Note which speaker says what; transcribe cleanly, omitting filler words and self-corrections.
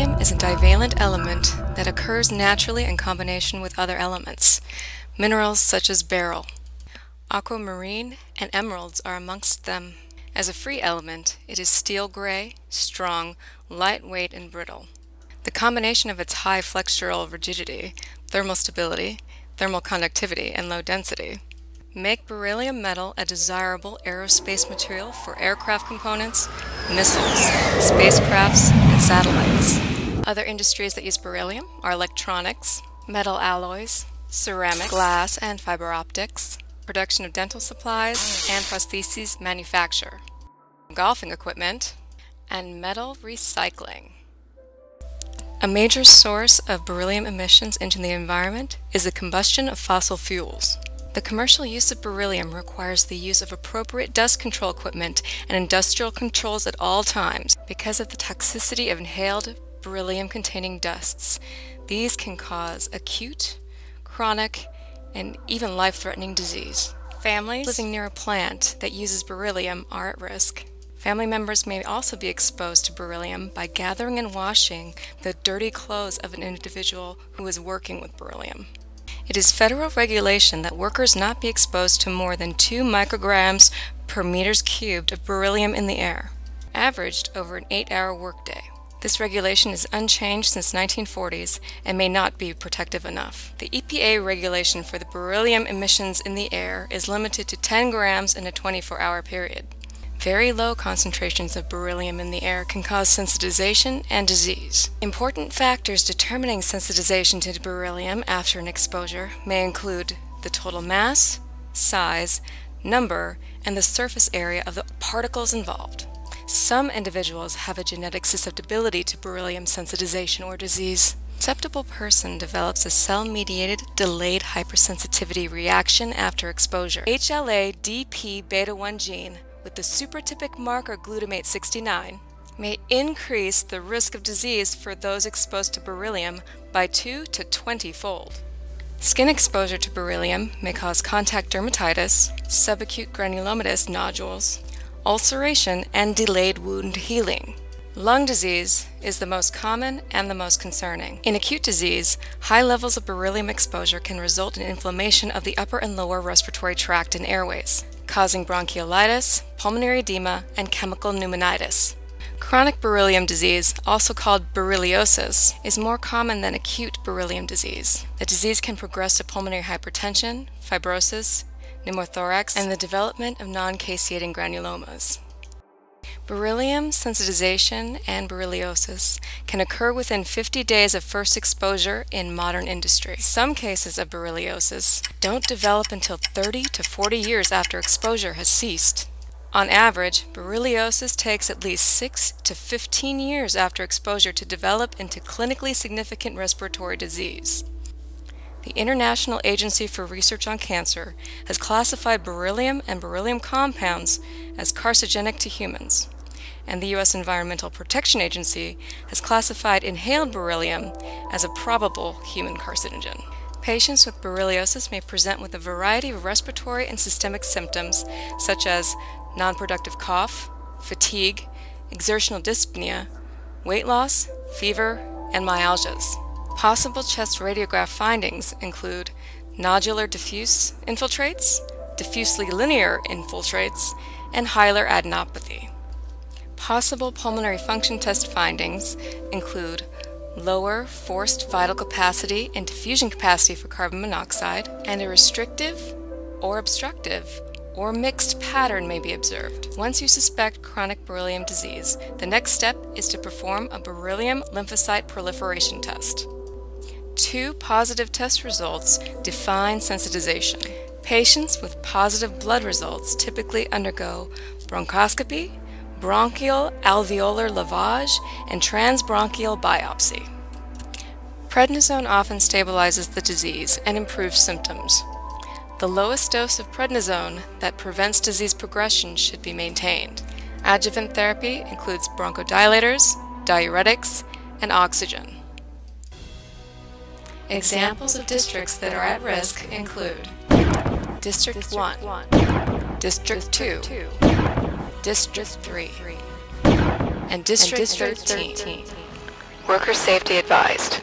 Speaker 1: beryllium is a divalent element that occurs naturally in combination with other elements, minerals such as beryl. Aquamarine and emeralds are amongst them. As a free element, it is steel gray, strong, lightweight, and brittle. The combination of its high flexural rigidity, thermal stability, thermal conductivity, and low density make beryllium metal a desirable aerospace material for aircraft components, missiles, spacecrafts, and satellites. Other industries that use beryllium are electronics, metal alloys, ceramics, glass and fiber optics, production of dental supplies, and prostheses manufacture, golfing equipment, and metal recycling. A major source of beryllium emissions into the environment is the combustion of fossil fuels. The commercial use of beryllium requires the use of appropriate dust control equipment and industrial controls at all times because of the toxicity of inhaled beryllium-containing dusts. These can cause acute, chronic, and even life-threatening disease. Families living near a plant that uses beryllium are at risk. Family members may also be exposed to beryllium by gathering and washing the dirty clothes of an individual who is working with beryllium. It is federal regulation that workers not be exposed to more than 2 micrograms per meters cubed of beryllium in the air, averaged over an 8-hour workday. This regulation is unchanged since 1940s and may not be protective enough. The EPA regulation for the beryllium emissions in the air is limited to 10 grams in a 24-hour period. Very low concentrations of beryllium in the air can cause sensitization and disease. Important factors determining sensitization to beryllium after an exposure may include the total mass, size, number, and the surface area of the particles involved. Some individuals have a genetic susceptibility to beryllium sensitization or disease. A susceptible person develops a cell-mediated delayed hypersensitivity reaction after exposure. HLA-DP beta-1 gene with the supratypic marker glutamate 69 may increase the risk of disease for those exposed to beryllium by 2 to 20-fold. Skin exposure to beryllium may cause contact dermatitis, subacute granulomatous nodules, ulceration, and delayed wound healing. Lung disease is the most common and the most concerning. In acute disease, high levels of beryllium exposure can result in inflammation of the upper and lower respiratory tract and airways, causing bronchiolitis, pulmonary edema, and chemical pneumonitis. Chronic beryllium disease, also called berylliosis, is more common than acute beryllium disease. The disease can progress to pulmonary hypertension, fibrosis, pneumothorax, and the development of non-caseating granulomas. Beryllium sensitization and berylliosis can occur within 50 days of first exposure in modern industry. Some cases of berylliosis don't develop until 30 to 40 years after exposure has ceased. On average, berylliosis takes at least 6 to 15 years after exposure to develop into clinically significant respiratory disease. The International Agency for Research on Cancer has classified beryllium and beryllium compounds as carcinogenic to humans, and the U.S. Environmental Protection Agency has classified inhaled beryllium as a probable human carcinogen. Patients with berylliosis may present with a variety of respiratory and systemic symptoms such as non-productive cough, fatigue, exertional dyspnea, weight loss, fever, and myalgias. Possible chest radiograph findings include nodular diffuse infiltrates, diffusely linear infiltrates, and hilar adenopathy. Possible pulmonary function test findings include lower forced vital capacity and diffusion capacity for carbon monoxide, and a restrictive or obstructive or mixed pattern may be observed. Once you suspect chronic beryllium disease, the next step is to perform a beryllium lymphocyte proliferation test. 2 positive test results define sensitization. Patients with positive blood results typically undergo bronchoscopy, bronchial alveolar lavage, and transbronchial biopsy. Prednisone often stabilizes the disease and improves symptoms. The lowest dose of prednisone that prevents disease progression should be maintained. Adjuvant therapy includes bronchodilators, diuretics, and oxygen. Examples of districts that are at risk include District 1, District 2, District 3, and District 13. Worker safety advised.